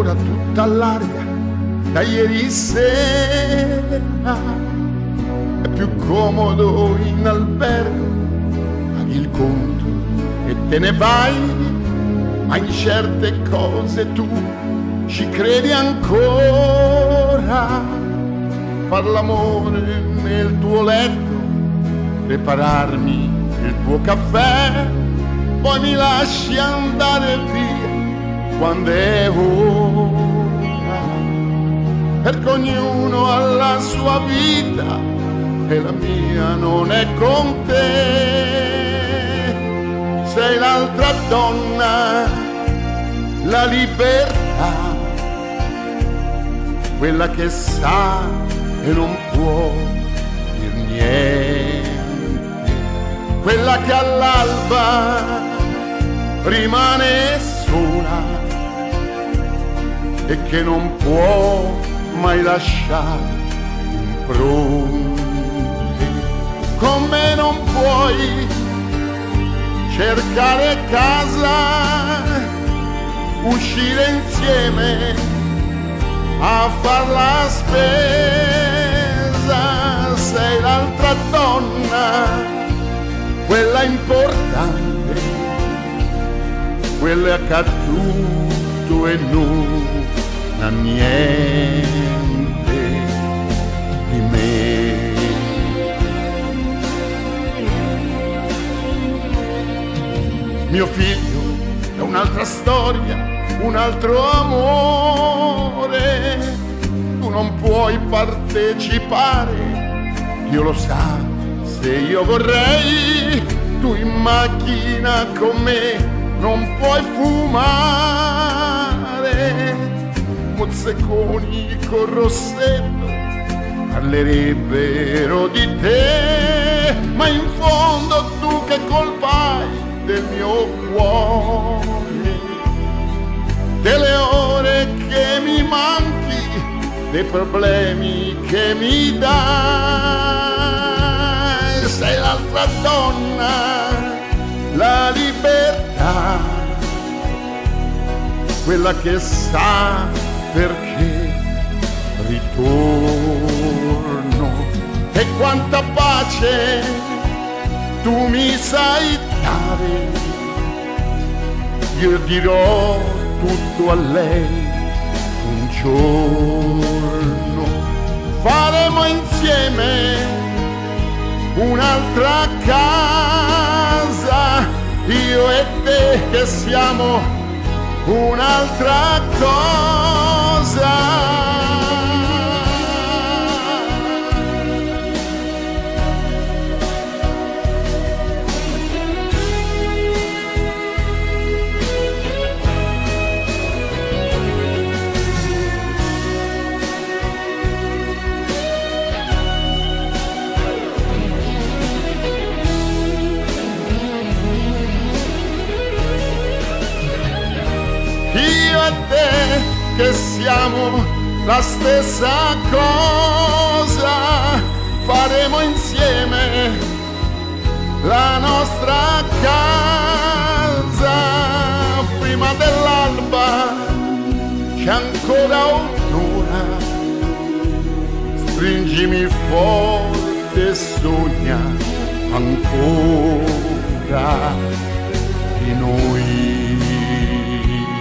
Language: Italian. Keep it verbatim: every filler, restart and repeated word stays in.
ancora tutta all'aria da ieri sera. È più comodo in albergo, paghi il conto e te ne vai, ma in certe cose tu ci credi ancora. Far l'amore nel tuo letto, prepararmi il tuo caffè, poi mi lasci andare via quando è ora, perché ognuno ha la sua vita e la mia non è con te. Sei l'altra donna, la libertà, quella che sa e non può dir niente, quella che all'alba rimane sola e che non può mai lasciare impronte. Con me non puoi cercare casa, uscire insieme a far la spesa. Sei l'altra donna, quella importante, quella che ha tutto e non ha niente di me. Mio figlio è un'altra storia, un altro amore. Tu non puoi partecipare, Dio lo sa, se io vorrei. Tu in macchina con me non puoi fumare, mozzeconi col rossetto parlerebbero di te, ma in fondo tu che colpa hai del mio cuore, delle ore che mi manchi, dei problemi che mi dai. Sei l'altra donna, la libertà, quella che sa perché ritorno e quanta pace tu mi sai dare. Io dirò tutto a lei un giorno, faremo insieme un'altra casa, io e te che siamo un'altra cosa. Io e te che siamo la stessa cosa, faremo insieme la nostra casa. Prima dell'alba c'è ancora un'ora, stringimi forte e sogna ancora di noi.